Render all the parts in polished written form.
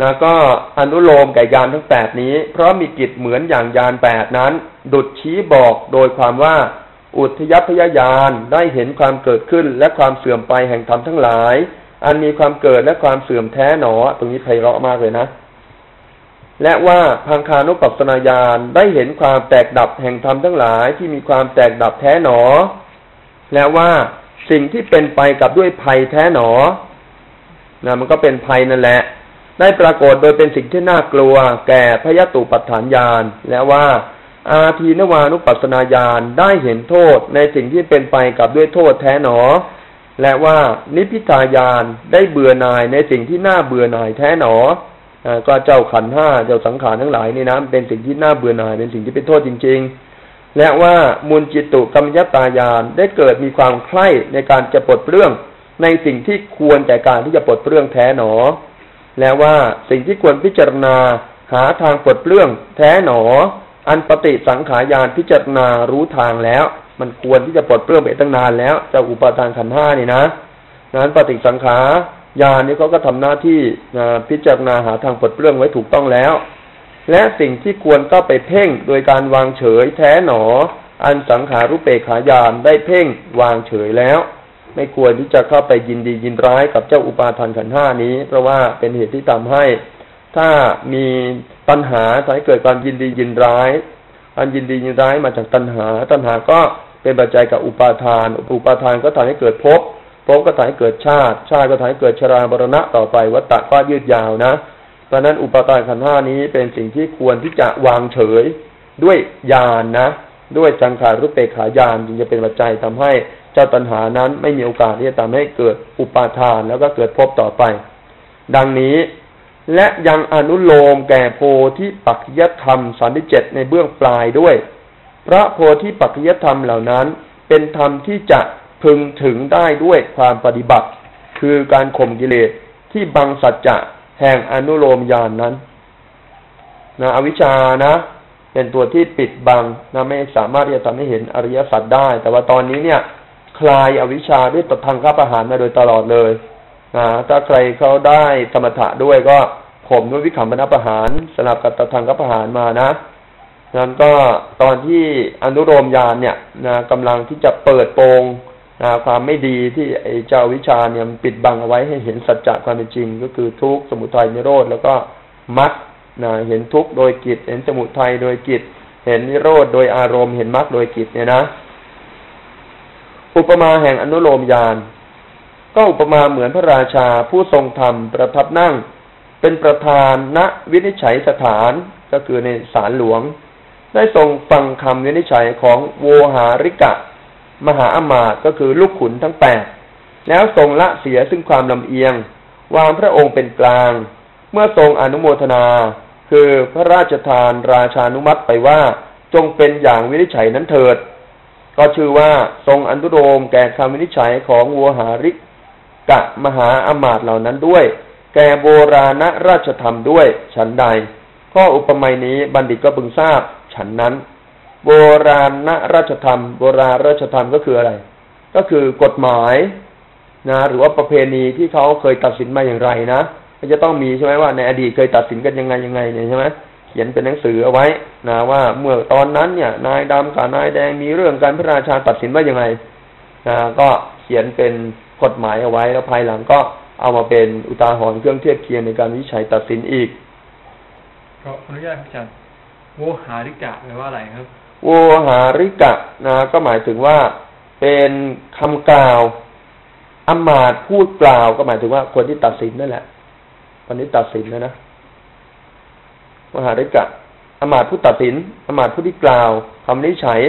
นะก็อนุโลมแก่ยานทั้ง8นี้เพราะมีกิจเหมือนอย่างยาน8นั้นดุจชี้บอกโดยความว่าอุทยัพยญาณได้เห็นความเกิดขึ้นและความเสื่อมไปแห่งธรรมทั้งหลายอันมีความเกิดและความเสื่อมแท้หนอตรงนี้ไพเราะมากเลยนะและว่าพังคานุปัสสนาญาณได้เห็นความแตกดับแห่งธรรมทั้งหลายที่มีความแตกดับแท้หนอและว่าสิ่งที่เป็นไปกับด้วยภัยแท้หนอนะมันก็เป็นภัยนั่นแหละได้ปรากฏโดยเป็นสิ่งที่น่ากลัวแก่พยตุปัฏฐานญาณและว่าอาทีนวานุปัสสนาญาณได้เห็นโทษในสิ่งที่เป็นไปกับด้วยโทษแท้หนอและว่านิพพิทายานได้เบื่อหน่ายในสิ่งที่น่าเบื่อหน่ายแท้หนอก็เจ้าขันธ์5เจ้าสังขารทั้งหลายนี่นะเป็นสิ่งที่น่าเบื่อหน่ายเป็นสิ่งที่เป็นโทษจริงๆและว่ามูลจิตตุกรรมยตายานได้เกิดมีความใคร่ในการจะปลดเปลื้องในสิ่งที่ควรแก่การที่จะปลดเปลื้องแท้หนอและว่าสิ่งที่ควรพิจารณาหาทางปลดเปลื้องแท้หนออันปฏิสังขารญาณพิจารณารู้ทางแล้วมันควรที่จะปลดเปลื้องไปตั้งนานแล้วเจ้าอุปาทานขันธ์5นี่นะนั้นปฏิสังขารญาณนี้เขาก็ทำหน้าที่พิจารณาหาทางปลดเปลื้องไว้ถูกต้องแล้วและสิ่งที่ควรก็ไปเพ่งโดยการวางเฉยแท้หนออันสังขารุเปขาญาณได้เพ่งวางเฉยแล้วไม่ควรที่จะเข้าไปยินดียินร้ายกับเจ้าอุปาทานขันธ์5นี้เพราะว่าเป็นเหตุที่ทำให้ถ้ามีตัณหาทำให้เกิดความยินดียินร้ายอันยินดียินร้ายมาจากตัณหาก็เป็นปัจจัยกับอุปาทานก็ทำให้เกิดภพก็ทำให้เกิดชาติก็ทำให้เกิดชรามรณะต่อไปวัฏฏะก็ยืดยาวนะเพราะนั้นอุปาทานขันธ์5นี้เป็นสิ่งที่ควรที่จะวางเฉยด้วยญาณนะด้วยสังขารรูปเปขาญาณจึงจะเป็นปัจจัยทำให้เจ้าตัณหานั้นไม่มีโอกาสที่จะทำให้เกิดอุปาทานแล้วก็เกิดภพต่อไปดังนี้และยังอนุโลมแก่โพธิปัจจยธรรม37ในเบื้องปลายด้วยเพราะโพธิปัจจยธรรมเหล่านั้นเป็นธรรมที่จะพึงถึงได้ด้วยความปฏิบัติคือการข่มกิเลสที่บังสัจจะแห่งอนุโลมญาณนั้นนะอวิชชานะเป็นตัวที่ปิดบังนะไม่สามารถที่จะทำให้เห็นอริยสัจได้แต่ว่าตอนนี้เนี่ยคลายอวิชชาด้วยตทังคประหารมาโดยตลอดเลยถ้าใครเขาได้สมถะด้วยก็ข่มด้วยวิคัมปนประหารสลับกับตทังคประหารมานะนั้นก็ตอนที่อนุโลมญาณเนี่ยนะกำลังที่จะเปิดโปงความไม่ดีที่ไอ้เจ้าวิชาเนี่ยมันปิดบังเอาไว้ให้เห็นสัจจะความเป็นจริงก็คือทุกข์สมุทัยนิโรธแล้วก็มรรคเห็นทุกข์โดยจิตเห็นสมุทัยโดยจิตเห็นนิโรธโดยอารมณ์เห็นมรรคโดยจิตเนี่ยนะอุปมาแห่งอนุโลมญาณก็อุปมาเหมือนพระราชาผู้ทรงธรรมประทับนั่งเป็นประธานณวินิจฉัยสถานก็คือในศาลหลวงได้ทรงฟังคำวินิจฉัยของโวหาริกะมหาอมาตย์ก็คือลูกขุนทั้ง8แล้วทรงละเสียซึ่งความลำเอียงวางพระองค์เป็นกลางเมื่อทรงอนุโมทนาคือพระราชทานราชานุมัติไปว่าจงเป็นอย่างวินิจฉัยนั้นเถิดก็ชื่อว่าทรงอนุโลมแก่คำวินิจฉัยของโวหาริกะมหาอมาตย์เหล่านั้นด้วยแก่โบราณราชธรรมด้วยฉันใดข้ออุปมานี้บัณฑิตก็พึงทราบฉันนั้นโบราณราชธรรมโบราณราชธรรมก็คืออะไรก็คือกฎหมายนะหรือว่าประเพณีที่เขาเคยตัดสินมาอย่างไรนะมันจะต้องมีใช่ไหมว่าในอดีตเคยตัดสินกันยังไงเนี่ยใช่ไหมเขียนเป็นหนังสือเอาไว้นะว่าเมื่อตอนนั้นเนี่ยนายดำกับนายแดงมีเรื่องการพระราชาตัดสินว่ายังไงก็เขียนเป็นกฎหมายเอาไว้แล้วภายหลังก็เอามาเป็นอุทาหรณ์เครื่องเทียบเคียงในการวินิจฉัยตัดสินอีกขออนุญาตอาจารย์โวหาริกะแปลว่าอะไรครับโวหาริกะนะก็หมายถึงว่าเป็นคำกล่าวอมาตย์พูดกล่าวก็หมายถึงว่าคนที่ตัดสินนั่นแหละคนที่ตัดสินนะโวหาริกะอมาตย์ผู้ตัดสินอมาตย์ผู้ที่กล่าวคำวินิจฉัย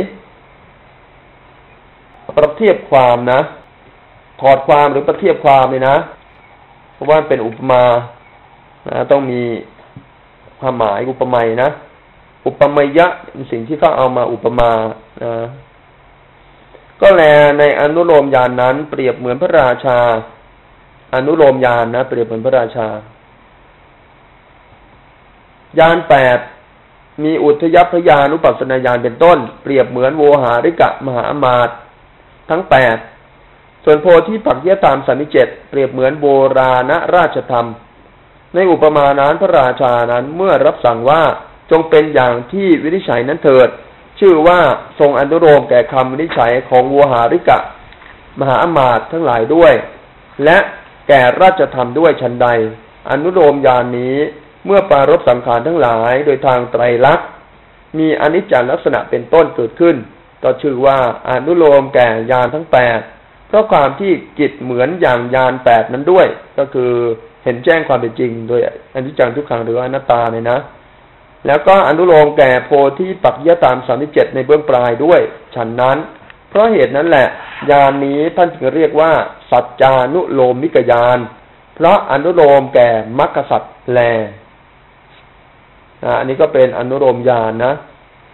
ประเทียบความนะถอดความหรือประเทียบความเลยนะเพราะว่าเป็นอุปมาต้องมีความหมายอุปมานะอุปมัยยะเป็นสิ่งที่เขาเอามาอุปมาก็แลในอนุโลมญาณนั้นเปรียบเหมือนพระราชาอนุโลมญาณนะเปรียบเหมือนพระราชาญาณ8มีอุทยัพพยานุปัสสนาญาณเป็นต้นเปรียบเหมือนโวหาริกะมหาอมาตย์ทั้ง8ส่วนโพธิปัจจยธรรม37เปรียบเหมือนโบราณราชธรรมในอุปมานั้นพระราชานั้นเมื่อรับสั่งว่าจงเป็นอย่างที่วินิจฉัยนั้นเถิดชื่อว่าทรงอนุโลมแก่คำวินิจฉัยของโวหาริกะมหาอมาตย์ทั้งหลายด้วยและแก่ราชธรรมด้วยฉันใดอนุโลมญาณนี้เมื่อปรารภสังขารทั้งหลายโดยทางไตรลักษณ์มีอนิจจลักษณะเป็นต้นเกิดขึ้นก็ชื่อว่าอนุโลมแก่ญาณทั้ง8เพราะความที่จิตเหมือนอย่างญาณ8นั้นด้วยก็คือเห็นแจ้งความเป็นจริงโดยอนิจจังทุกขังหรืออนัตตาเนี่ยนะแล้วก็อนุโลมแก่โพธิปักขิยธรรม37ในเบื้องปลายด้วยฉันนั้นเพราะเหตุนั้นแหละญาณนี้ท่านจึงเรียกว่าสัจจานุโลมมิกญาณเพราะอนุโลมแก่มรรคสัจแลอันนี้ก็เป็นอนุโลมญาณนะ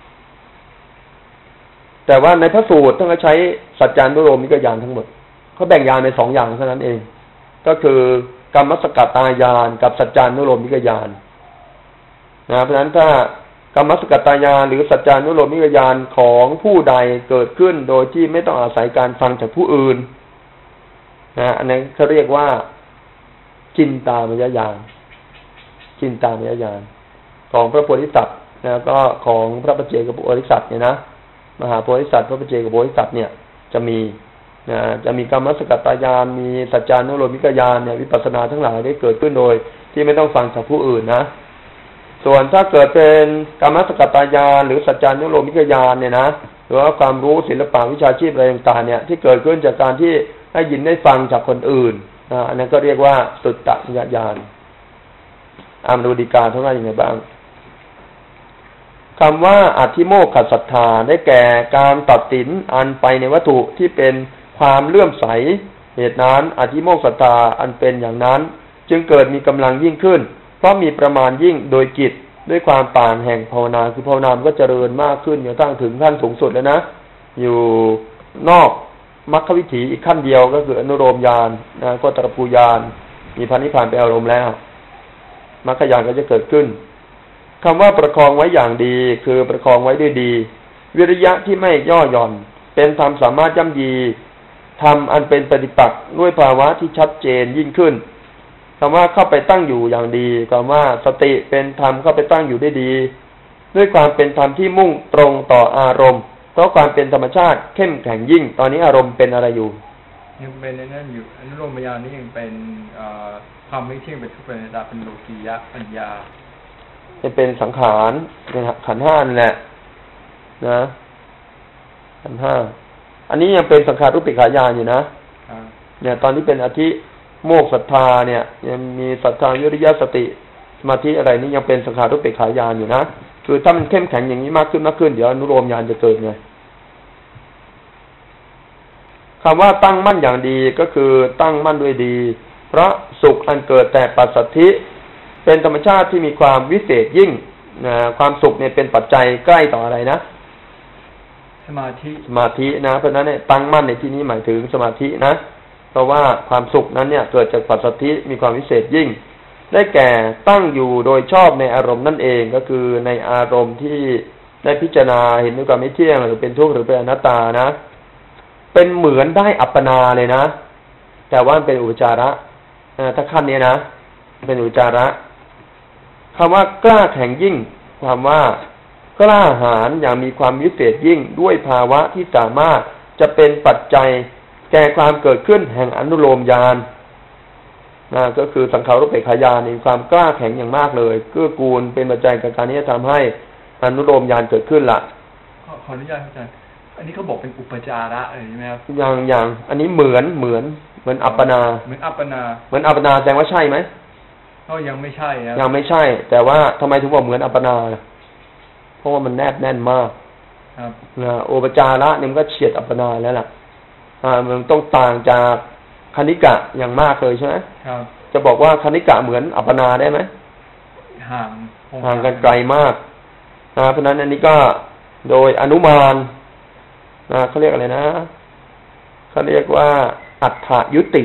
แต่ว่าในพระสูตรท่านก็ใช้สัจจานุโลมมิกญาณทั้งหมดเขาแบ่งญาณเป็น2อย่างเท่านั้นเองก็คือกรรมสกัตตญาณกับสัจจานุโลมมิกญาณเพราะฉะนั้นถ้ากรรมสกัตตญาณหรือสัจจานุโลมมิกญาณของผู้ใดเกิดขึ้นโดยที่ไม่ต้องอาศัยการฟังจากผู้อื่นอันนั้นเขาเรียกว่าจินตามยญาณจินตามยญาณของพระโพธิสัตว์แล้วก็ของพระปัจเจกโพธิสัตว์เนี่ยนะมหาโพธิสัตว์พระปัจเจกโพธิสัตว์เนี่ยจะมีกรรมสกัตตญาณมีสัจจานุโลมมิกญาณเนี่ยวิปัสสนาทั้งหลายได้เกิดขึ้นโดยที่ไม่ต้องฟังจากผู้อื่นนะส่วนถ้าเกิดเป็นกรรมสกัตตญาณหรือสัจจานุโลมมิกญาณเนี่ยนะหรือว่าความรู้ศิลปะวิชาชีพอะไรต่างๆเนี่ยที่เกิดขึ้นจากการที่ได้ยินได้ฟังจากคนอื่นอันนั้นก็เรียกว่าสุตตญาณมาดูฎีกาเท่านั้นยังไงบ้างคำว่าอธิโมกขศรัทธาได้แก่การตัดสินอันไปในวัตถุที่เป็นความเลื่อมใสเหตุนั้นอธิโมกขศรัทธาอันเป็นอย่างนั้นจึงเกิดมีกำลังยิ่งขึ้นเพราะมีประมาณยิ่งโดยจิตด้วยความต่างแห่งภาวนาคือภาวนาก็เจริญมากขึ้นจนกระทั่งถึงขั้นสูงสุดแล้วนะอยู่นอกมรรควิถีอีกขั้นเดียวก็คืออนุโลมญาณก็ตระภูญาณมีพระนิพพานเป็นอารมณ์แล้วมรรคญาณก็จะเกิดขึ้นคำว่าประคองไว้อย่างดีคือประคองไว้ด้วยดีวิริยะที่ไม่ย่อหย่อนเป็นธรรมสามารถย่ำยีธรรมอันเป็นปฏิปักษ์ด้วยภาวะที่ชัดเจนยิ่งขึ้นคำว่าเข้าไปตั้งอยู่อย่างดีคำว่าสติเป็นธรรมเข้าไปตั้งอยู่ได้ดีด้วยความเป็นธรรมที่มุ่งตรงต่ออารมณ์เพราะความเป็นธรรมชาติเข้มแข็งยิ่งตอนนี้อารมณ์เป็นอะไรอยู่ยังเป็นในนั้นอยู่อนุโลมญาณนี้ยังเป็นความไม่เที่ยงเป็นทุกข์เป็นอนัตตาเป็นโลกียะปัญญาจะเป็นสังขารขันธ์5นั่นแหละนะขันธ์5อันนี้ยังเป็นสังขารรูปปิขายานอยู่นะเนี่ยตอนที่เป็นอธิโมกขศรัทธาเนี่ยยังมีศรัทธาวิริยะสติสมาธิอะไรนี่ยังเป็นสังขารรูปปิขายานอยู่นะคือถ้ามันเข้มแข็งอย่างนี้มากขึ้นเดี๋ยวอนุโลมญาณจะเกิดไงคำว่าตั้งมั่นอย่างดีก็คือตั้งมั่นด้วยดีเพราะสุขอันเกิดแต่ปัสสัทธิเป็นธรรมชาติที่มีความวิเศษยิ่งความสุขเนี่ยเป็นปัจจัยใกล้ต่ออะไรนะสมาธินะเพราะฉะนั้นเนี่ยตั้งมั่นในที่นี้หมายถึงสมาธินะเพราะว่าความสุขนั้นเนี่ยเกิดจากปัสสัทธิมีความวิเศษยิ่งได้แก่ตั้งอยู่โดยชอบในอารมณ์นั่นเองก็คือในอารมณ์ที่ได้พิจารณาเห็นด้วยความไม่เที่ยงหรือเป็นทุกข์หรือเป็นอนัตตานะเป็นเหมือนได้อัปปนาเลยนะแต่ว่าเป็นอุปจาระถ้าขั้นนี้นะเป็นอุปจาระคำว่ากล้าแข็งยิ่งความว่ากล้าหาญอย่างมีความวิเศษยิ่งด้วยภาวะที่สามารถจะเป็นปัจจัยแก่ความเกิดขึ้นแห่งอนุโลมญาณก็คือสังขารรูปเปกขายานมีความกล้าแข็งอย่างมากเลยเกื้อกูลเป็นปัจจัยกับการที่จะทำให้อนุโลมญาณเกิดขึ้นล่ะขออนุญาตอาจารย์อันนี้เขาบอกเป็นอุปจาระอะไรใช่ไหมครับอย่างอันนี้เหมือนอัปปนาเหมือนอัปปนาแสดงว่าใช่ไหมก็ยังไม่ใช่ครับยังไม่ใช่แต่ว่าทำไมถึงบอกเหมือนอัปปนาเพราะว่ามันแนบแน่นมากครับอุปจาระเนี่ยมันก็เฉียดอัปปนาแล้วล่ะมันต้องต่างจากคณิกะอย่างมากเลยใช่ไหมครับจะบอกว่าคณิกะเหมือนอัปปนาได้ไหมห่างกันไกลมากเพราะนั้นอันนี้ก็โดยอนุมานเขาเรียกอะไรนะเขาเรียกว่าอัฏฐยุติ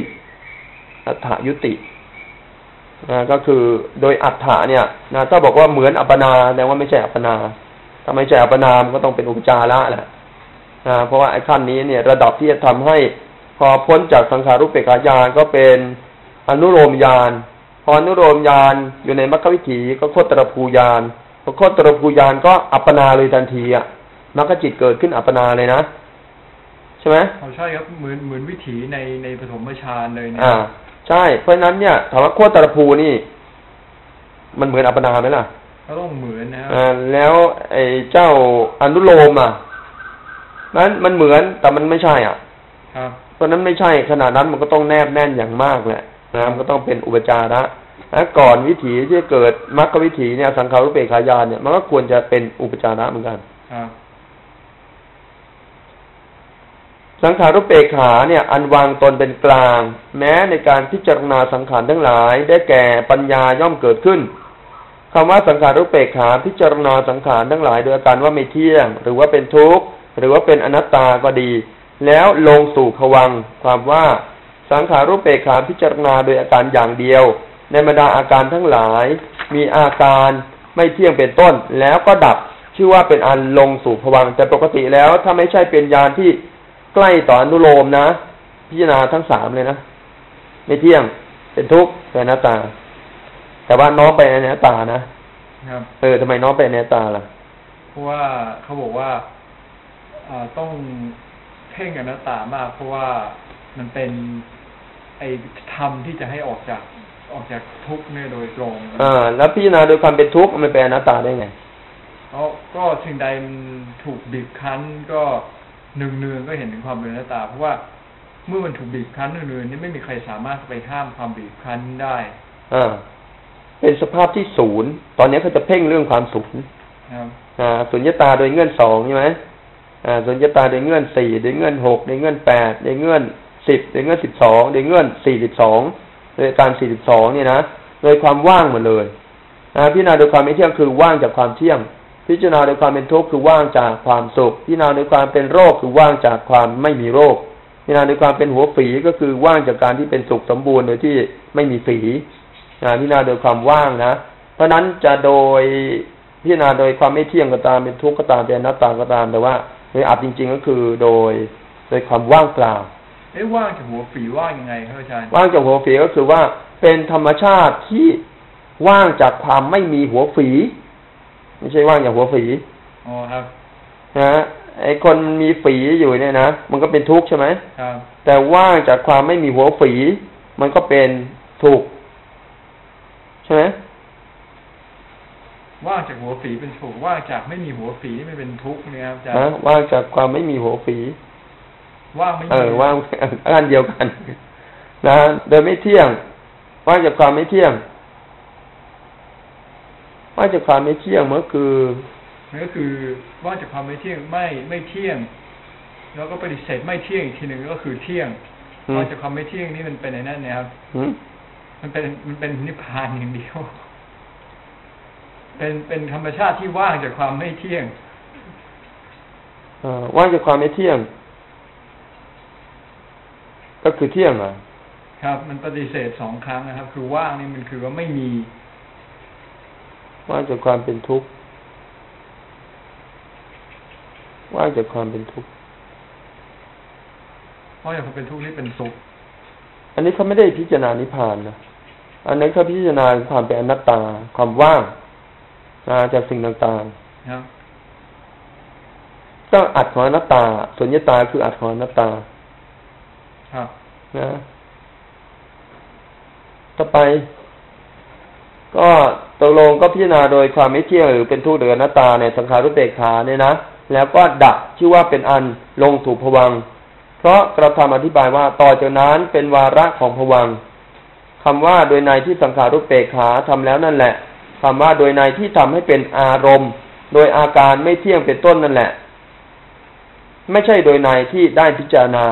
ก็คือโดยอัฏฐะเนี่ยถ้าบอกว่าเหมือนอัปปนาแสดงว่าไม่ใช่อัปปนาถ้าไม่ใช่อัปปนามันก็ต้องเป็นอุปจาระแหละเพราะว่าไอ้ขั้นนี้เนี่ยระดับที่จะทำให้พอพ้นจากสังขารรูปเปกขายานก็เป็นอนุโลมญาณพออนุโลมญาณอยู่ในมรรควิถีก็โคตรภูญาณพอโคตรภูญาณก็อัปปนาเลยทันทีอ่ะมรรคจิตเกิดขึ้นอัปปนาเลยนะใช่ไหมใช่ครับเหมือนวิถีในปฐมฌานเลยนะใช่เพราะนั้นเนี่ยถามว่าโคตรภูนี่มันเหมือนอัปปนาไหมล่ะก็ต้องเหมือนนะครับแล้วไอ้เจ้าอนุโลมนั้นมันเหมือนแต่มันไม่ใช่อ่ะครับเพราะนั้นไม่ใช่ขนาดนั้นมันก็ต้องแนบแน่นอย่างมากแหละนะมันก็ต้องเป็นอุปจาระนะก่อนวิถีที่จะเกิดมรรควิถีเนี่ยสังขารุปเปกขายานเนี่ยมันก็ควรจะเป็นอุปจาระเหมือนกันครับสังขารุปเปกขาเนี่ยอันวางตนเป็นกลางแม้ในการพิจารณาสังขารทั้งหลายได้แก่ปัญญาย่อมเกิดขึ้นคำว่าสังขารุปเปกขาพิจารณาสังขารทั้งหลายโดยอาการว่าไม่เที่ยงหรือว่าเป็นทุกข์หรือว่าเป็นอนัตตาก็ดีแล้วลงสู่ภวังค์ความว่าสังขารุปเปกขาพิจารณาโดยอาการอย่างเดียวในบรรดาอาการทั้งหลายมีอาการไม่เที่ยงเป็นต้นแล้วก็ดับชื่อว่าเป็นอันลงสู่ภวังค์แต่ปกติแล้วถ้าไม่ใช่เป็นญาณที่ใกล้ต่ออนุโลมนะพิจารณาทั้งสามเลยนะไม่เที่ยงเป็นทุกข์เป็นอนัตตาแต่ว่าน้อมไปอนัตตานะครับทำไมน้อมไปอนัตตาล่ะเพราะว่าเขาบอกว่าต้องเพ่งอนัตตามากเพราะว่ามันเป็นไอ้ธรรมที่จะให้ออกจากทุกข์เนี่ยโดยตรงแล้วพิจารณาโดยความเป็นทุกข์มันเป็นอนัตตาได้ไงก็สิ่งใดมันถูกบีบคั้นก็เนืองๆก็เห็นถึงความเป็นอนัตตาเพราะว่าเมื่อมันถูกบีบคั้นเนืองๆนี่ไม่มีใครสามารถไปห้ามความบีบคั้นได้เป็นสภาพที่ศูนย์ตอนนี้เขาจะเพ่งเรื่องความศูนย์สุญญตาโดยเงื่อนสองใช่ไหมสุญญตาโดยเงื่อนสี่โดยเงื่อนหกโดยเงื่อนแปดโดยเงื่อน10โดยเงื่อน12โดยเงื่อน42โดยการ42เนี่ยนะโดยความว่างหมดเลยพิจารณาโดยความไม่เที่ยงคือว่างจากความเที่ยงพิจารณาโดยความเป็นทุกข์คือว่างจากความสุขพิจารณาโดยความเป็นโรคคือว่างจากความไม่มีโรคพิจารณาโดยความเป็นหัวฝีก็คือว่างจากการที่เป็นสุขสมบูรณ์โดยที่ไม่มีฝีพิจารณาโดยความว่างนะเพราะนั้นจะโดยพิจารณาโดยความไม่เที่ยงก็ตามเป็นทุกข์ก็ตามเป็นอนัตตาก็ตามแต่ว่าโดยอัดจริงๆก็คือโดยความว่างเปล่าว่างจากหัวฝีว่างยังไงครับอาจารย์ว่างจากหัวฝีก็คือว่าเป็นธรรมชาติที่ว่างจากความไม่มีหัวฝีไม่ใช่ว่างจากหัวฝีครับไอ้คนมีฝีอยู่เนี่ยนะมันก็เป็นทุกข์ใช่ไหมครับแต่ว่างจากความไม่มีหัวฝีมันก็เป็นทุกข์ใช่ไหมว่างจากหัวฝีเป็นทุกข์ว่างจากไม่มีหัวฝีนี่ไม่เป็นทุกข์นะครับอาจารย์ว่างจากความไม่มีหัวฝีว่างไม่ว่างอันเดียวกันนะโดยไม่เที่ยงว่างจากความไม่เที่ยงว่างจากความไม่เที่ยงก็คือว่างจากความไม่เที่ยงไม่เที่ยงแล้วก็ปฏิเสธไม่เที่ยงอีกทีหนึ่งก็คือเที่ยงว่างจากความไม่เที่ยงนี่มันเป็นในนั้นนะครับมันเป็นนิพพานอย่างเดียวเป็นธรรมชาติที่ว่างจากความไม่เที่ยงว่างจากความไม่เที่ยงก็คือเที่ยงครับมันปฏิเสธ2 ครั้งนะครับคือว่างนี่มันคือว่าไม่มีว่างจากความเป็นทุกข์ว่างจากความเป็นทุกข์ว่างจากความเป็นทุกข์นี่เป็นสุขอันนี้เขาไม่ได้พิจารณานิพพานนะอันนั้นเขาพิจารณาความเป็นอนัตตาความว่างจากสิ่งต่างๆครับก็อัตของอนัตตาสุญญตาคืออัตของอนัตตาครับนะต่อไปก็ตกลงก็พิจารณาโดยความไม่เที่ยงหรือเป็นทุกข์หรืออนัตตาในสังขารุปเปกขาเนี่ยนะแล้วก็ดับชื่อว่าเป็นอันลงถูกภวังค์เพราะกระทำอธิบายว่าต่อจากนั้นเป็นวาระของภวังค์คำว่าโดยในที่สังขารุปเปกขาทำแล้วนั่นแหละคำว่าโดยในที่ทำให้เป็นอารมณ์โดยอาการไม่เที่ยงเป็นต้นนั่นแหละไม่ใช่โดยในที่ได้พิจารณา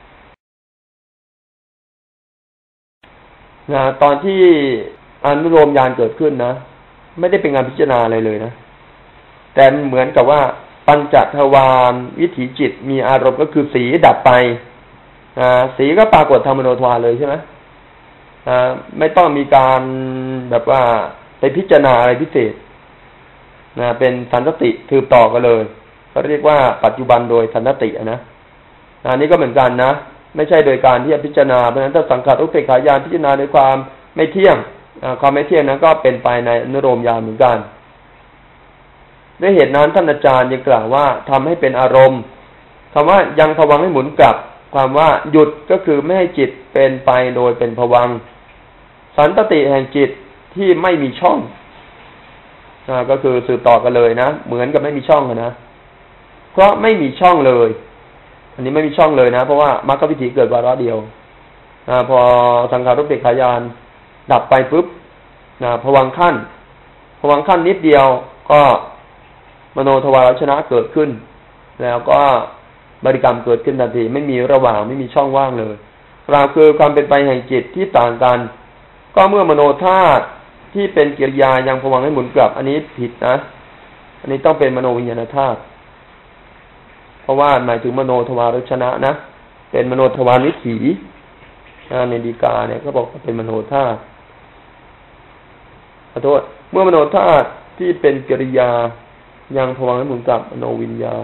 ตอนที่อนุโลมญาณเกิดขึ้นนะไม่ได้เป็นงานพิจารณาอะไรเลยนะแต่เหมือนกับว่าปัญจทวารวิถีจิตมีอารมณ์ก็คือสีดับไปสีก็ปรากฏธรรมโนทวารเลยใช่ไหมไม่ต้องมีการแบบว่าไปพิจารณาอะไรพิเศษเป็นสันติถืบต่อกันเลยก็เรียกว่าปัจจุบันโดยสันตินะนี่ก็เหมือนกันนะไม่ใช่โดยการที่จะพิจารณาเพราะฉะนั้นถ้าสังขารอุเบกขาญาณพิจารณาโดยความไม่เที่ยงความไม่เที่ยงนั้นก็เป็นไปในอนุโลมญาณเหมือนกันด้วยเหตุนั้นท่านอาจารย์ยังกล่าวว่าทำให้เป็นอารมณ์คำว่ายังภวังค์ให้หมุนกลับความว่าหยุดก็คือไม่ให้จิตเป็นไปโดยเป็นภวังค์สันตติแห่งจิตที่ไม่มีช่องก็คือสืบต่อกันเลยนะเหมือนกับไม่มีช่องนะเพราะไม่มีช่องเลยอันนี้ไม่มีช่องเลยนะเพราะว่ามรรควิถีเกิดวาระเดียวพอสังขารุปเปกขายานดับไปปุ๊บภวังค์ขั้นนิดเดียวก็มโนทวารชนะเกิดขึ้นแล้วก็บริกรรมเกิดขึ้นทันทีไม่มีระหว่างไม่มีช่องว่างเลยกล่าวคือความเป็นไปแห่งจิตที่ต่างกันก็เมื่อมโนธาตุที่เป็นกิริยายังภวังค์ให้หมุนกลับอันนี้ผิดนะอันนี้ต้องเป็นมโนวิญญาณธาตุเพราะว่าหมายถึงมโนทวารชนะนะเป็นมโนทวารวิถีในฎีกาเนี่ยก็บอกเป็นมโนธาตุขอโทษเมื่อมโนธาตุที่เป็นกิริยายังภวังค์ให้หมุนกลับมโนวิญญาณ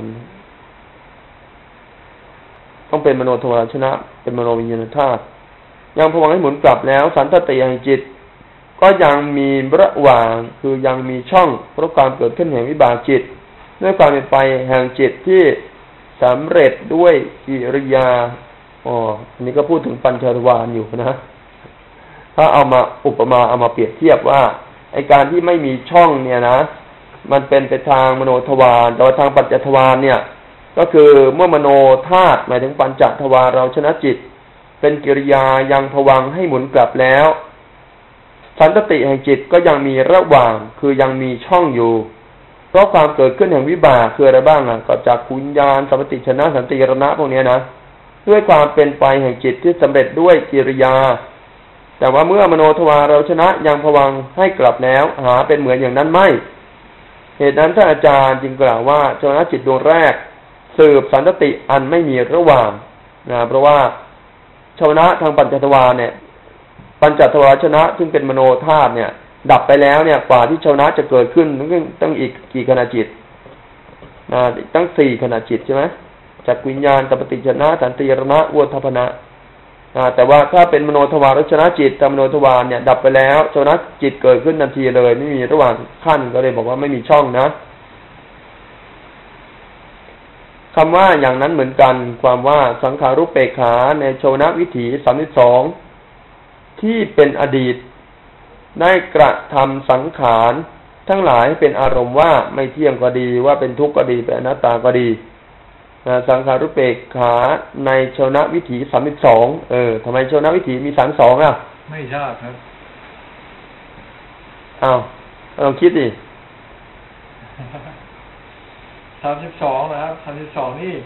ต้องเป็นมโนทวารชนะเป็นมโนวิญญาณธาตุยังภวังค์ให้หมุนกลับแล้วสันตติแห่งจิตก็ยังมีระหว่างคือยังมีช่องเพราะความเกิดขึ้นแห่งวิบากจิตด้วยความเป็นไปแห่งจิตที่สำเร็จด้วยกิริยาอันนี้ก็พูดถึงปัญจทวารอยู่นะถ้าเอามาอุปมาเอามาเปรียบเทียบว่าไอการที่ไม่มีช่องเนี่ยนะมันเป็นไปทางมโนทวารแต่ว่าทางปัญจทวารเนี่ยก็คือเมื่อมโนธาตุหมายถึงปัญจทวารเราชนะจิตเป็นกิริยายังภวังค์ให้หมุนกลับแล้วสันตติแห่งจิตก็ยังมีระหว่างคือยังมีช่องอยู่เพราะความเกิดขึ้นแห่งวิบากคืออะไรบ้างก็จากวิญญาณสัมปติชนะสันติรณะพวกนี้นะด้วยความเป็นไปแห่งจิตที่สำเร็จด้วยกิริยาแต่ว่าเมื่อมโนทวารเราชนะยังภวังค์ให้กลับแล้วหาเป็นเหมือนอย่างนั้นไม่เหตุนั้นท่านอาจารย์จึงกล่าวว่าชวนะจิตดวงแรกสืบสันตติอันไม่มีระหว่างเพราะว่าชวนะทางปัญจทวารเนี่ยปัญจทวารชนะซึ่งเป็นมโนธาตุเนี่ยดับไปแล้วเนี่ยกว่าที่ชวนะจะเกิดขึ้นต้องอีกกี่ขณะจิตตั้ง4ขณะจิตใช่ไหมจากวิญญาณสัมปติชนะสันติรณะอุทธัพพนะแต่ว่าถ้าเป็นมโนทวารชนะจิตแต่มโนทวารเนี่ยดับไปแล้วชวนะจิตเกิดขึ้นทันทีเลยไม่มีระหว่างขั้นก็เลยบอกว่าไม่มีช่องนะคำว่าอย่างนั้นเหมือนกันความว่าสังขารุปเปกขาในชวนะวิถี32ที่เป็นอดีตได้กระทำสังขารทั้งหลายเป็นอารมณ์ว่าไม่เที่ยงก็ดีว่าเป็นทุกข์ก็ดีเป็นอนัตตาก็ดีสังขารุปเปกขาในชวนะวิถี32ทำไมชวนะวิถีมี32 ไม่ทราบครับลองคิดดิ 32นะครับ32นี่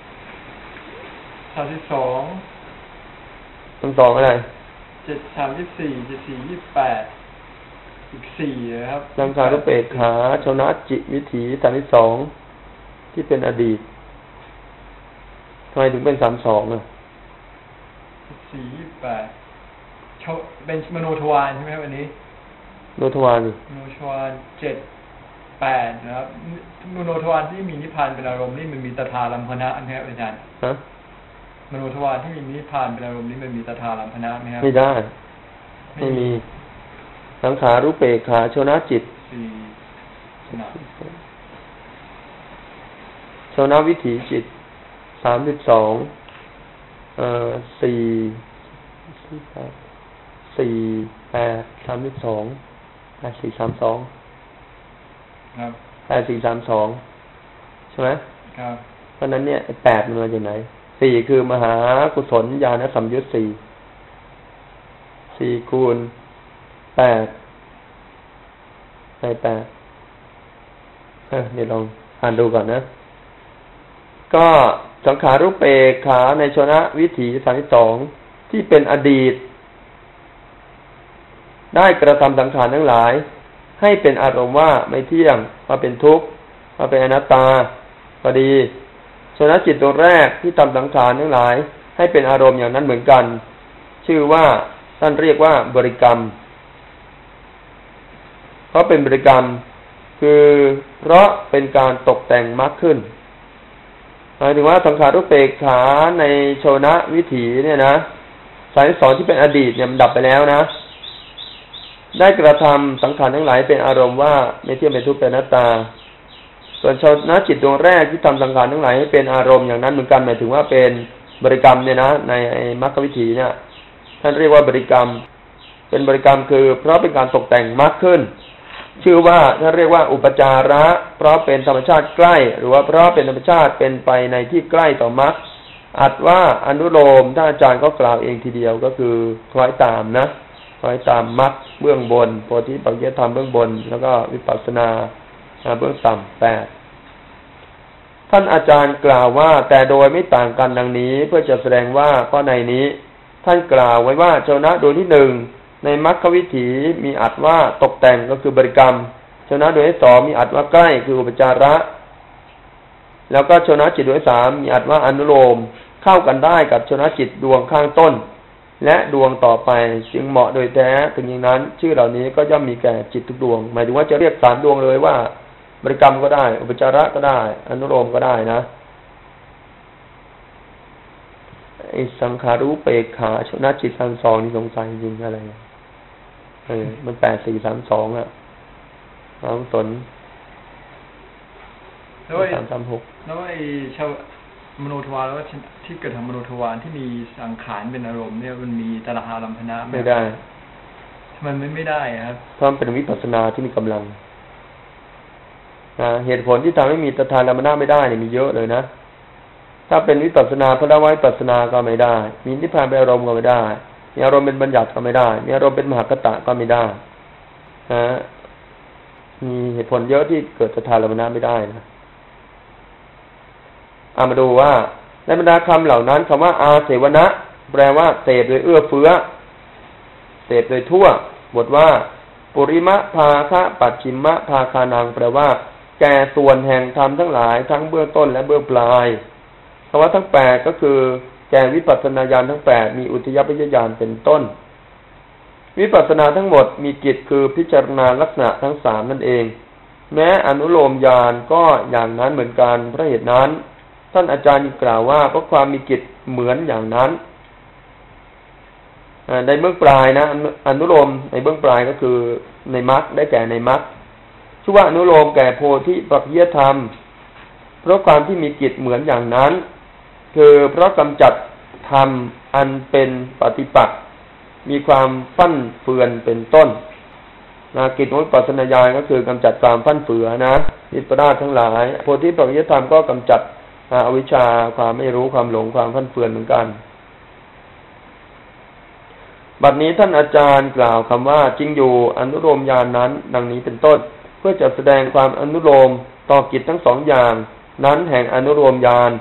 32 อะไร 34 24 28อีก4นะครับสังขารุปเปกขาชวนะจิตวิถี32ที่เป็นอดีตทำไมถึงเป็น32 4 28เป็นมโนทวารใช่ไหมครับวันนี้มโนทวารนี่มโนทวาร7 8นะครับมโนทวารที่มีนิพพานเป็นอารมณ์นี่มันมีตถาลัมพนะนะครับอาจารย์มโนทวารที่มีนิพพานเป็นอารมณ์นี่มันมีตถาลัมพนะไหมครับไม่ได้ไม่มีสังขารุปเปกขาชวนะจิตชวนะวิถีจิต32 ครับ 8432ใช่ไหมครับเพราะนั้นเนี่ย8มันมาจากไหน4คือมหากุศลญาณสัมยุต4คูณ8ได้8เดี๋ยวลองอ่านดูก่อนนะก็สังขารุปเปกขาในชวนะวิถี32ที่เป็นอดีตได้กระทำสังขารทั้งหลายให้เป็นอารมณ์ว่าไม่เที่ยงมาเป็นทุกข์มาเป็นอนัตตาก็ดีชวนะจิตดวงแรกที่ทำสังขารทั้งหลายให้เป็นอารมณ์อย่างนั้นเหมือนกันชื่อว่าท่านเรียกว่าบริกรรมเพราะเป็นบริกรรมคือเพราะเป็นการตกแต่งมรรคขึ้นหมายถึงว่าสังขารุปเปกขาในชวนะวิถีเนี่ยนะ32ที่เป็นอดีตเนี่ยมันดับไปแล้วนะได้กระทำสังขารทั้งหลายเป็นอารมณ์ว่าไม่เที่ยงเป็นทุกข์เป็นอนัตตาส่วนชนะจิตดวงแรกที่ทำสังขารทั้งหลายให้เป็นอารมณ์อย่างนั้นเหมือนกันหมายถึงว่าเป็นบริกรรมเนี่ยนะในมรรควิถีเนี่ยท่านเรียกว่าบริกรรมเป็นบริกรรมคือเพราะเป็นการตกแต่งมรรคขึ้นชื่อว่าท่านเรียกว่าอุปจาระเพราะเป็นธรรมชาติใกล้หรือว่าเพราะเป็นธรรมชาติเป็นไปในที่ใกล้ต่อมรรคอัดว่าอนุโลมท่านอาจารย์ก็กล่าวเองทีเดียวก็คือคล้อยตามนะคล้อยตามมรรคเบื้องบนโพธิปัจจยธรรมเบื้องบนแล้วก็วิปัสสนาเบื้องต่ำ8ท่านอาจารย์กล่าวว่าแต่โดยไม่ต่างกันดังนี้เพื่อจะแสดงว่าข้อในนี้ท่านกล่าวไว้ว่าชนะโดยที่1ในมรรควิถีมีอัดว่าตกแต่งก็คือบริกรรมชนะโดยที่2มีอัดว่าใกล้คืออุปจาระแล้วก็ชนะจิตโดย3มีอัดว่าอนุโลมเข้ากันได้กับชนะจิตดวงข้างต้นและดวงต่อไปจึงเหมาะโดยแท้ถึงอย่างนั้นชื่อเหล่านี้ก็ย่อมมีแก่จิตทุกดวงหมายถึงว่าจะเรียก3ดวงเลยว่าบริกรรมก็ได้อุปจาระก็ได้อนุโลมก็ได้นะไอ้สังขารุเปกขาชนะจิต32นี่สงสัยจริงอะไรมัน8432อ่ะเอาสนแล้ว336แล้วไอ้ชาวมโนทวารแล้วที่เกิดทางมโนทวารที่มีสังขารเป็นอารมณ์เนี่ยมันมีตระหาลัมพนะไม่ได้ทำไมไม่ได้ครับเพราะมันเป็นวิปัสสนาที่มีกำลังเหตุผลที่ทำให้มีตถาลัมพนะไม่ได้เนี่ยมีเยอะเลยนะถ้าเป็นวิปัสสนาพระวิปัสสนาก็ไม่ได้มีนิพพานเป็นอารมณ์ก็ไม่ได้มีอารมณ์เป็นบัญญัติก็ไม่ได้มีอารมณ์เป็นมหากตะก็ไม่ได้มีเหตุผลเยอะที่เกิดตถาลัมพนะไม่ได้นะมาดูว่าในบรรดาคำเหล่านั้นคำว่าอาเสวนะแปลว่าเสพโดยเอื้อเฟื้อเสพโดยทั่วบทว่าปุริมะภาคะปัจฉิมะภาคานังแปลว่าแก่ส่วนแห่งธรรมทั้งหลายทั้งเบื้องต้นและเบื้องปลายคำว่าทั้ง8ก็คือแก่วิปัสสนาญาณทั้ง8มีอุทยพยญาณเป็นต้นวิปัสสนาทั้งหมดมีกิจคือพิจารณาลักษณะทั้ง3นั่นเองแม้อนุโลมญาณก็อย่างนั้นเหมือนกันเพราะเหตุนั้นท่านอาจารย์กล่าวว่าเพราะความมีกิจเหมือนอย่างนั้นในเบื้องปลายนะอนุโลมในเบื้องปลายก็คือในมรรคได้แก่ในมรรคชื่อว่าอนุโลมแก่โพธิปัจจยธรรมเพราะความที่มีกิจเหมือนอย่างนั้นคือเพราะกำจัดธรรมอันเป็นปฏิปักษ์มีความฟั่นเฟือนเป็นต้นกิจของวิปัสสนาญาณก็คือกำจัดความฟั่นเฟือนนะวิปลาสทั้งหลายโพธิปัจจยธรรมก็กำจัดอวิชชาความไม่รู้ความหลงความฟั่นเฟือนเหมือนกันบัดนี้ท่านอาจารย์กล่าวคำว่าจริงอยู่อนุโลมญาณนั้นดังนี้เป็นต้นเพื่อจะแสดงความอนุโลมต่อกิจทั้ง2อย่างนั้นแห่งอนุโลมญาณ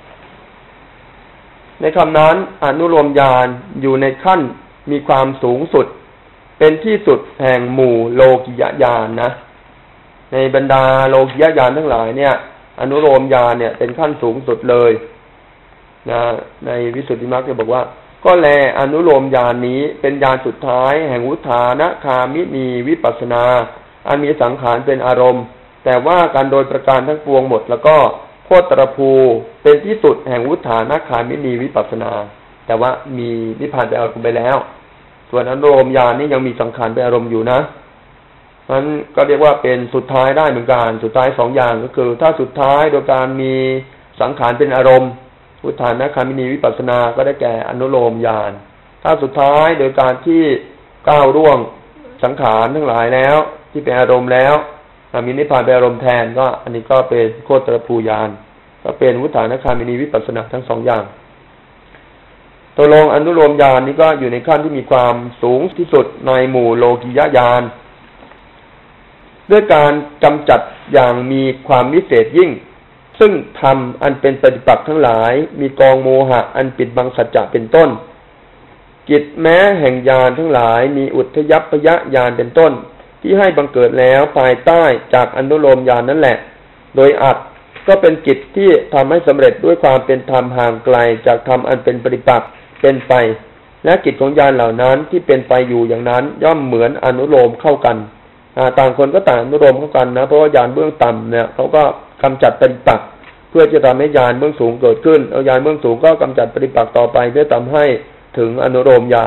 ในคำนั้นอนุโลมญาณอยู่ในขั้นมีความสูงสุดเป็นที่สุดแห่งหมู่โลกิยญาณนะในบรรดาโลกิยญาณทั้งหลายเนี่ยอนุโลมญาณเนี่ยเป็นขั้นสูงสุดเลยนะในวิสุทธิมรรคจะบอกว่าก็แลอนุโลมญาณนี้เป็นญาณสุดท้ายแห่งวุฒานะคามินีวิปัสสนาอันมีสังขารเป็นอารมณ์แต่ว่าการโดยประการทั้งปวงหมดแล้วก็โคตรภูเป็นที่สุดแห่งวุฒานะคามินีวิปัสสนาแต่ว่ามีนิพพานเป็นอารมณ์ไปแล้วส่วนอนุโลมญาณนี้ยังมีสังขารเป็นอารมณ์อยู่นะนั้นก็เรียกว่าเป็นสุดท้ายได้เหมือนกันสุดท้าย2อย่างก็คือถ้าสุดท้ายโดยการมีสังขารเป็นอารมณ์วุฒานะคามินีวิปัสสนาก็ได้แก่อนุโลมญาณถ้าสุดท้ายโดยการที่ก้าวล่วงสังขารทั้งหลายแล้วที่เป็นอารมณ์แล้วมีนิพพานเป็นอารมณ์แทนก็อันนี้ก็เป็นโคตรภูญาณก็เป็นวุฒานะคามินีวิปัสสนาทั้ง2อย่างตัวลงอนุโลมญาณนี้ก็อยู่ในขั้นที่มีความสูงที่สุดในหมู่โลกิยญาณด้วยการกำจัดอย่างมีความวิเศษยิ่งซึ่งธรรมอันเป็นปฏิปักษ์ทั้งหลายมีกองโมหะอันปิดบังสัจจะเป็นต้นกิจแม้แห่งญาณทั้งหลายมีอุทยัพยญาณเป็นต้นที่ให้บังเกิดแล้วภายใต้จากอนุโลมญาณนั่นแหละโดยอัดก็เป็นกิจที่ทำให้สำเร็จด้วยความเป็นธรรมห่างไกลจากธรรมอันเป็นปฏิปักษ์เป็นไปและกิจของญาณเหล่านั้นที่เป็นไปอยู่อย่างนั้นย่อมเหมือนอนุโลมเข้ากันต่างคนก็ต่างอนุโลมเข้ากันนะเพราะว่าญาณเบื้องต่ำเนี่ยเขาก็กำจัดปฏิปักษ์เพื่อจะทำให้ญาณเบื้องสูงเกิดขึ้นเอาญาณเบื้องสูงก็กำจัดปฏิปักษ์ต่อไปเพื่อทำให้ถึงอนุโลมญาณเนี่ย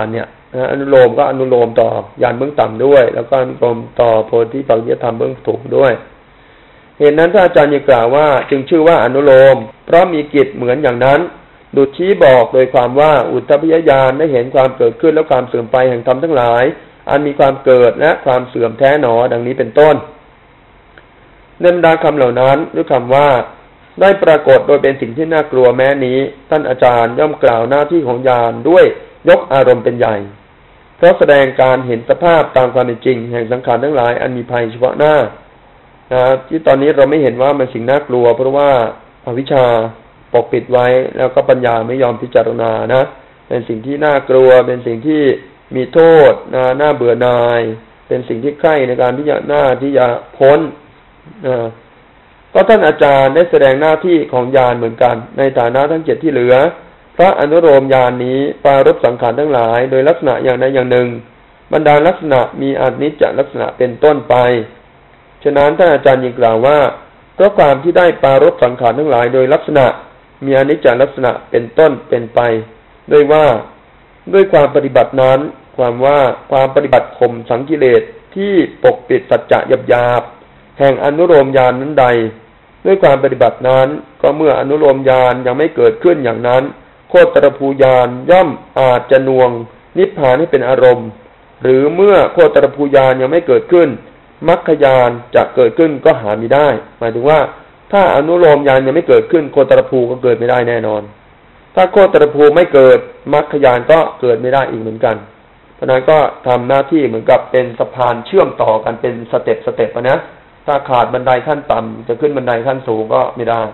อนุโลมก็อนุโลมต่อญาณเบื้องต่ำด้วยแล้วก็อนุโลมต่อโพธิปัจจยธรรมเบื้องสูงด้วยเหตุนั้นถ้าอาจารย์ยังกล่าวว่าจึงชื่อว่าอนุโลมเพราะมีกิจเหมือนอย่างนั้นดุจชี้บอกโดยความว่าอุทธัพพยญาณได้เห็นความเกิดขึ้นและความเสื่อมไปแห่งธรรมทั้งหลายอันมีความเกิดและความเสื่อมแท้หนอดังนี้เป็นต้นในบรรดาคำเหล่านั้นด้วยคำว่าได้ปรากฏโดยเป็นสิ่งที่น่ากลัวแม้นี้ท่านอาจารย์ย่อมกล่าวหน้าที่ของญาณด้วยยกอารมณ์เป็นใหญ่เพราะแสดงการเห็นสภาพตามความเป็นจริงแห่งสังขารทั้งหลายอันมีภัยเฉพาะหน้าที่ตอนนี้เราไม่เห็นว่ามันสิ่งน่ากลัวเพราะว่าอวิชชาปกปิดไว้แล้วก็ปัญญาไม่ยอมพิจารณานะเป็นสิ่งที่น่ากลัวเป็นสิ่งที่มีโทษน่าเบื่อหน่ายเป็นสิ่งที่ใกล้ในการที่จะพ้นก็ท่านอาจารย์ได้แสดงหน้าที่ของญาณเหมือนกันในฐานะทั้ง7ที่เหลือพระอนุโลมญาณนี้ปรารภสังขารทั้งหลายโดยลักษณะอย่างใดอย่างหนึ่งบรรดาลักษณะมีอนิจจลักษณะเป็นต้นไปฉะนั้นท่านอาจารย์ยังกล่าวว่าเพราะความที่ได้ปรารภสังขารทั้งหลายโดยลักษณะมีอนิจจลักษณะเป็นต้นเป็นไปด้วยความปฏิบัตินั้นความว่าความปฏิบัติข่มสังกิเลสที่ปกปิดสัจจะหยาบๆแห่งอนุโลมญาณนั้นใดด้วยความปฏิบัตินั้นก็เมื่ออนุโลมญาณยังไม่เกิดขึ้นอย่างนั้นโคตรภูญาณย่อมอาจจะน่วงนิพพานให้เป็นอารมณ์หรือเมื่อโคตรภูญาณยังไม่เกิดขึ้นมรรคญาณจะเกิดขึ้นก็หาไม่ได้หมายถึงว่าถ้าอนุโลมญาณยังไม่เกิดขึ้นโคตรภูก็เกิดไม่ได้แน่นอนถ้าโคตรภูไม่เกิดมรรคญาณก็เกิดไม่ได้อีกเหมือนกันเพราะนั้นก็ทำหน้าที่เหมือนกับเป็นสะพานเชื่อมต่อกันเป็นสเต็ปนะถ้าขาดบันไดขั้นต่ำจะขึ้นบันไดขั้นสูงก็ไม่ได้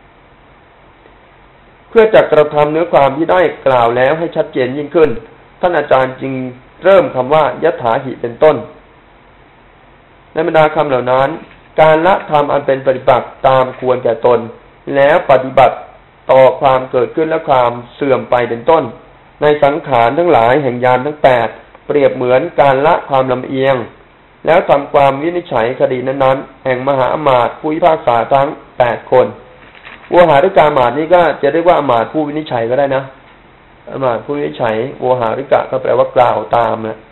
เพื่อจะกระทำเนื้อความที่ได้กล่าวแล้วให้ชัดเจนยิ่งขึ้นท่านอาจารย์จึงเริ่มคำว่ายถาหิเป็นต้นในบรรดาคำเหล่านั้นการละธรรมอันเป็นปฏิบัติตามควรแก่ตนแล้วปฏิบัติต่อความเกิดขึ้นและความเสื่อมไปเป็นต้นในสังขารทั้งหลายแห่งญาณทั้ง8เปรียบเหมือนการละความลำเอียงแล้วทำความวินิจฉัยคดีนั้นๆแห่งมหาอมาตย์ผู้พิพากษาทั้ง8คนโวหาริกาอมาตย์นี้ก็จะเรียกว่าอมาตย์ผู้วินิจฉัยก็ได้นะอมาตย์ผู้วินิจฉัยโวหาริกะก็แปลว่ากล่าวตามนะ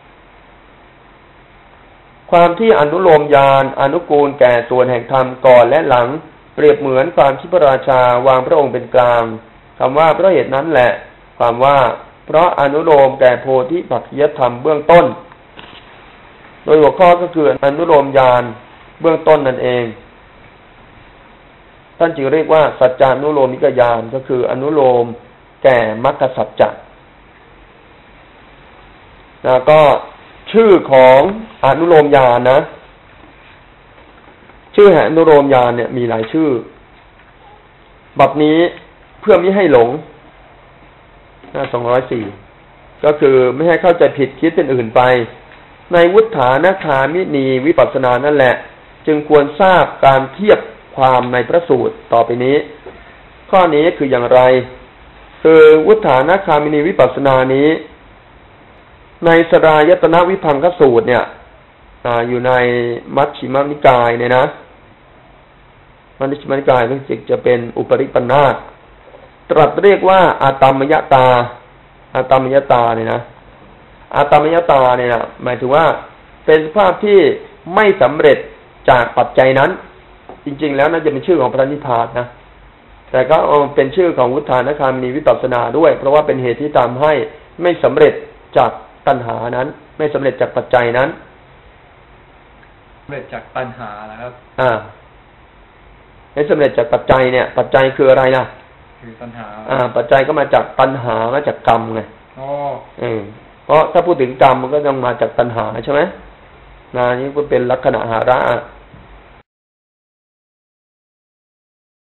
ความที่อนุโลมญาณอนุกูลแก่ส่วนแห่งธรรมก่อนและหลังเปรียบเหมือนความที่พระราชาวางพระองค์เป็นกลางคำว่าเพราะเหตุนั้นแหละความว่าเพราะอนุโลมแก่โพธิปัจจยธรรมเบื้องต้นโดยหัวข้อก็คืออนุโลมญาณเบื้องต้นนั่นเองท่านจึงเรียกว่าสัจจานุโลมิกญาณก็คืออนุโลมแก่มรรคสัจจะแล้วก็ชื่อของอนุโลมญาณนะชื่อแห่งอนุโลมญาณเนี่ยมีหลายชื่อบัดนี้เพื่อไม่ให้หลงหน้า204ก็คือไม่ให้เข้าใจผิดคิดเป็นอื่นไปในวุฒานาคามินีวิปัสสนานั่นแหละจึงควรทราบการเทียบความในพระสูตรต่อไปนี้ข้อนี้คืออย่างไรคือวุฒานาคามินีวิปัสสนานี้ในสรายตนะวิพังคสูตรเนี่ยอยู่ในมัชฌิมนิกายเนี่ยนะมัชฌิมนิกายซึ่งจะเป็นอุปริปันธาสตรัสเรียกว่าอาตมยตาเนี่ยนะอาตมยตาเนี่ยนะหมายถึงว่าเป็นสภาพที่ไม่สำเร็จจากปัจจัยนั้นจริงๆแล้วน่าจะเป็นชื่อของพระนิพพานนะแต่ก็เป็นชื่อของวุฒานาคามินีวิปัสสนาด้วยเพราะว่าเป็นเหตุที่ทำให้ไม่สำเร็จจากตัณหานั้นไม่สำเร็จจากปัจจัยนั้นสำเร็จจากตัณหาแล้วครับไม่สำเร็จจากปัจจัยเนี่ยปัจจัยคืออะไรล่ะคือตัณหาปัจจัยก็มาจากตัณหามาจากกรรมไงเพราะถ้าพูดถึงกรรมมันก็ต้องมาจากตัณหาใช่ไหมนี่ก็เป็นลักษณะหาระ